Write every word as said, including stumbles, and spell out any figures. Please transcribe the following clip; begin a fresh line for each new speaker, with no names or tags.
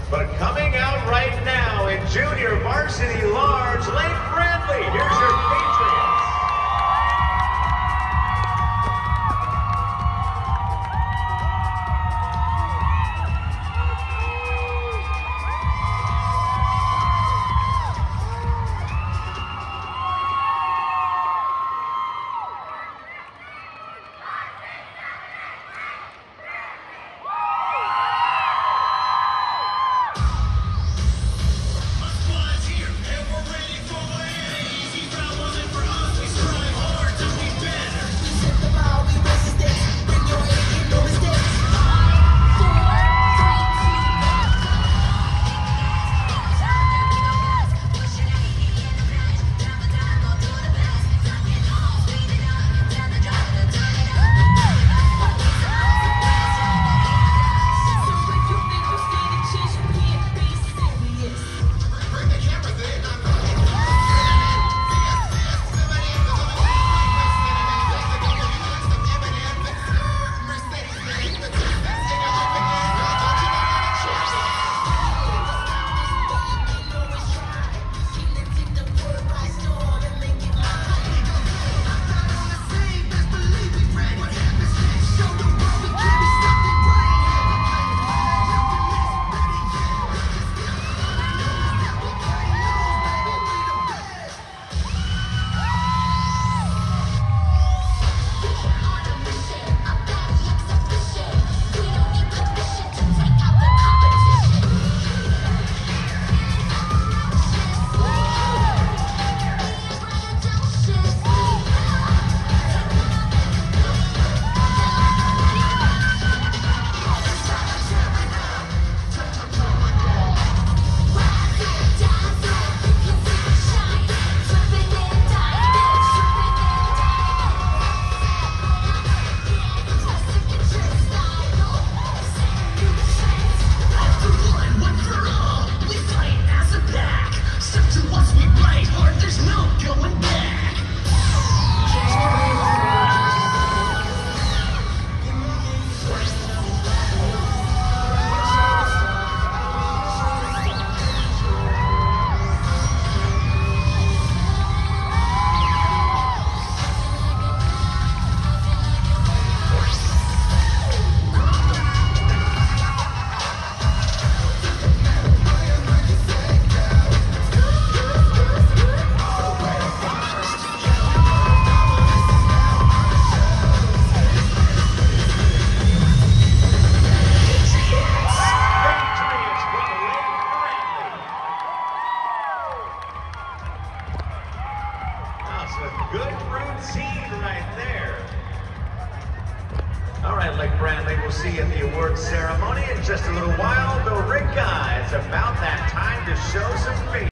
But coming out right now in junior varsity large, Lake Bradley. Here's your Patriots. Good routine right there. All right, Lake Bradley, we'll see you at the awards ceremony in just a little while. The ring guys, about that time to show some